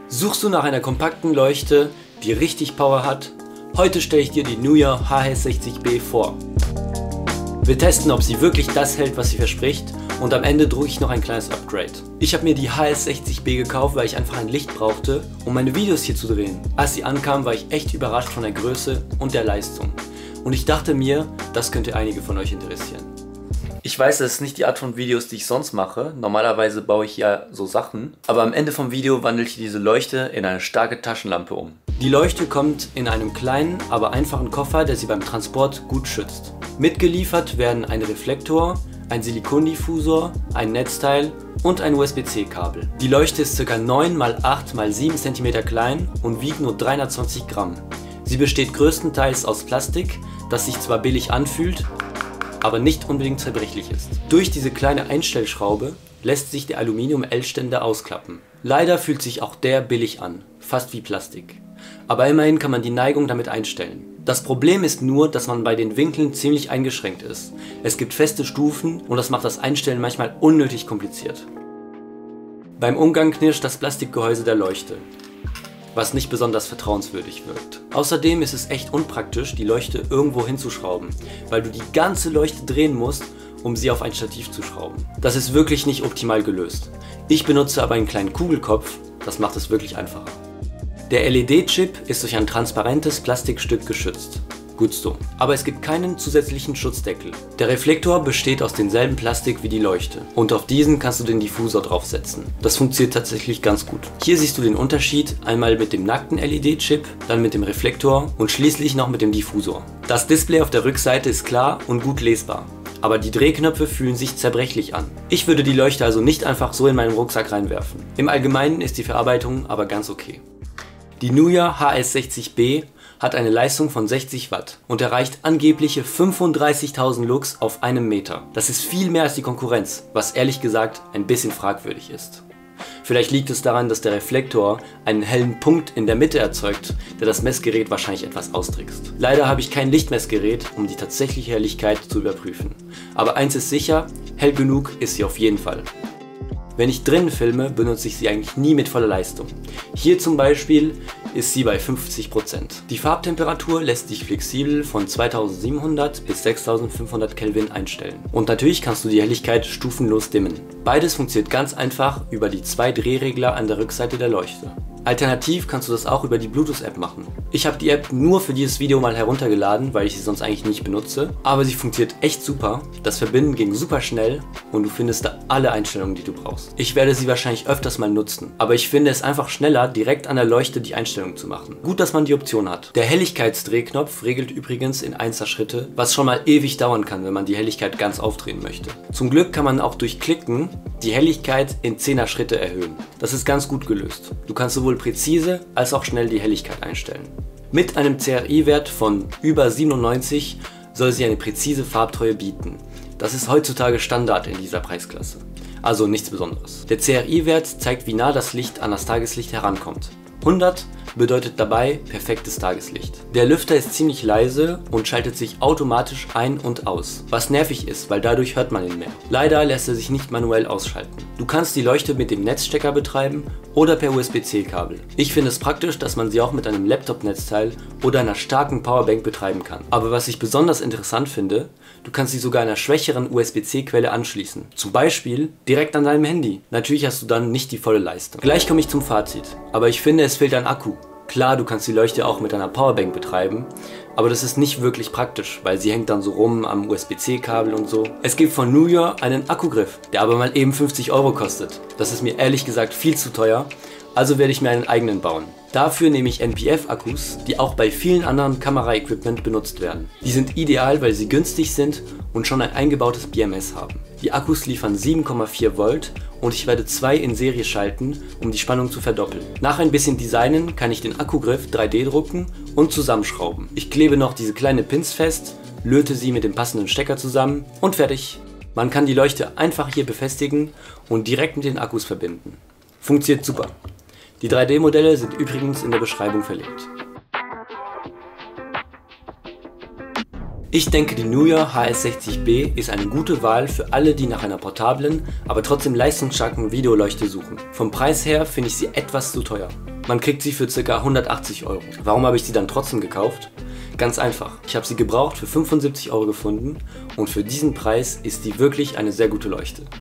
Suchst du nach einer kompakten Leuchte, die richtig Power hat? Heute stelle ich dir die Nuja HS60B vor. Wir testen, ob sie wirklich das hält, was sie verspricht, und am Ende drucke ich noch ein kleines Upgrade. Ich habe mir die HS60B gekauft, weil ich einfach ein Licht brauchte, um meine Videos hier zu drehen. Als sie ankam, war ich echt überrascht von der Größe und der Leistung. Und ich dachte mir, das könnte einige von euch interessieren. Ich weiß, das ist nicht die Art von Videos, die ich sonst mache. Normalerweise baue ich ja so Sachen. Aber am Ende vom Video wandle ich diese Leuchte in eine starke Taschenlampe um. Die Leuchte kommt in einem kleinen, aber einfachen Koffer, der sie beim Transport gut schützt. Mitgeliefert werden ein Reflektor, ein Silikondiffusor, ein Netzteil und ein USB-C-Kabel. Die Leuchte ist ca. 9 x 8 x 7 cm klein und wiegt nur 320 Gramm. Sie besteht größtenteils aus Plastik, das sich zwar billig anfühlt, aber nicht unbedingt zerbrechlich ist. Durch diese kleine Einstellschraube lässt sich der Aluminium-L-Ständer ausklappen. Leider fühlt sich auch der billig an, fast wie Plastik. Aber immerhin kann man die Neigung damit einstellen. Das Problem ist nur, dass man bei den Winkeln ziemlich eingeschränkt ist. Es gibt feste Stufen und das macht das Einstellen manchmal unnötig kompliziert. Beim Umgang knirscht das Plastikgehäuse der Leuchte, was nicht besonders vertrauenswürdig wirkt. Außerdem ist es echt unpraktisch, die Leuchte irgendwo hinzuschrauben, weil du die ganze Leuchte drehen musst, um sie auf ein Stativ zu schrauben. Das ist wirklich nicht optimal gelöst. Ich benutze aber einen kleinen Kugelkopf, das macht es wirklich einfacher. Der LED-Chip ist durch ein transparentes Plastikstück geschützt. Gut so. Aber es gibt keinen zusätzlichen Schutzdeckel. Der Reflektor besteht aus demselben Plastik wie die Leuchte und auf diesen kannst du den Diffusor draufsetzen. Das funktioniert tatsächlich ganz gut. Hier siehst du den Unterschied, einmal mit dem nackten LED-Chip, dann mit dem Reflektor und schließlich noch mit dem Diffusor. Das Display auf der Rückseite ist klar und gut lesbar, aber die Drehknöpfe fühlen sich zerbrechlich an. Ich würde die Leuchte also nicht einfach so in meinen Rucksack reinwerfen. Im Allgemeinen ist die Verarbeitung aber ganz okay. Die Nuja HS60B hat eine Leistung von 60 Watt und erreicht angebliche 35.000 Lux auf einem Meter. Das ist viel mehr als die Konkurrenz, was ehrlich gesagt ein bisschen fragwürdig ist. Vielleicht liegt es daran, dass der Reflektor einen hellen Punkt in der Mitte erzeugt, der das Messgerät wahrscheinlich etwas austrickst. Leider habe ich kein Lichtmessgerät, um die tatsächliche Helligkeit zu überprüfen. Aber eins ist sicher, hell genug ist sie auf jeden Fall. Wenn ich drinnen filme, benutze ich sie eigentlich nie mit voller Leistung. Hier zum Beispiel ist sie bei 50%. Die Farbtemperatur lässt sich flexibel von 2700 bis 6500 Kelvin einstellen. Und natürlich kannst du die Helligkeit stufenlos dimmen. Beides funktioniert ganz einfach über die 2 Drehregler an der Rückseite der Leuchte. Alternativ kannst du das auch über die Bluetooth-App machen. Ich habe die App nur für dieses Video mal heruntergeladen, weil ich sie sonst eigentlich nicht benutze. Aber sie funktioniert echt super, das Verbinden ging super schnell und du findest da alle Einstellungen, die du brauchst. Ich werde sie wahrscheinlich öfters mal nutzen, aber ich finde es einfach schneller, direkt an der Leuchte die Einstellung zu machen. Gut, dass man die Option hat. Der Helligkeitsdrehknopf regelt übrigens in 1er Schritte, was schon mal ewig dauern kann, wenn man die Helligkeit ganz aufdrehen möchte. Zum Glück kann man auch durch Klicken die Helligkeit in 10er Schritte erhöhen. Das ist ganz gut gelöst. Du kannst sowohl präzise als auch schnell die Helligkeit einstellen. Mit einem CRI-Wert von über 97 soll sie eine präzise Farbtreue bieten. Das ist heutzutage Standard in dieser Preisklasse. Also nichts Besonderes. Der CRI-Wert zeigt, wie nah das Licht an das Tageslicht herankommt. 100 bedeutet dabei perfektes Tageslicht. Der Lüfter ist ziemlich leise und schaltet sich automatisch ein und aus, was nervig ist, weil dadurch hört man ihn mehr. Leider lässt er sich nicht manuell ausschalten. Du kannst die Leuchte mit dem Netzstecker betreiben oder per USB-C-Kabel. Ich finde es praktisch, dass man sie auch mit einem Laptop-Netzteil oder einer starken Powerbank betreiben kann. Aber was ich besonders interessant finde, du kannst sie sogar einer schwächeren USB-C-Quelle anschließen. Zum Beispiel direkt an deinem Handy. Natürlich hast du dann nicht die volle Leistung. Gleich komme ich zum Fazit, aber ich finde, es fehlt ein Akku. Klar, du kannst die Leuchte auch mit einer Powerbank betreiben, aber das ist nicht wirklich praktisch, weil sie hängt dann so rum am USB-C-Kabel und so. Es gibt von Nuja einen Akkugriff, der aber mal eben 50 € kostet. Das ist mir ehrlich gesagt viel zu teuer, also werde ich mir einen eigenen bauen. Dafür nehme ich NPF-Akkus, die auch bei vielen anderen Kameraequipment benutzt werden. Die sind ideal, weil sie günstig sind und schon ein eingebautes BMS haben. Die Akkus liefern 7,4 Volt und ich werde 2 in Serie schalten, um die Spannung zu verdoppeln. Nach ein bisschen Designen kann ich den Akkugriff 3D drucken und zusammenschrauben. Ich klebe noch diese kleinen Pins fest, löte sie mit dem passenden Stecker zusammen und fertig. Man kann die Leuchte einfach hier befestigen und direkt mit den Akkus verbinden. Funktioniert super. Die 3D-Modelle sind übrigens in der Beschreibung verlinkt. Ich denke, die Nuja HS60B ist eine gute Wahl für alle, die nach einer portablen, aber trotzdem leistungsstarken Videoleuchte suchen. Vom Preis her finde ich sie etwas zu teuer. Man kriegt sie für ca. 180 Euro. Warum habe ich sie dann trotzdem gekauft? Ganz einfach. Ich habe sie gebraucht für 75 Euro gefunden und für diesen Preis ist die wirklich eine sehr gute Leuchte.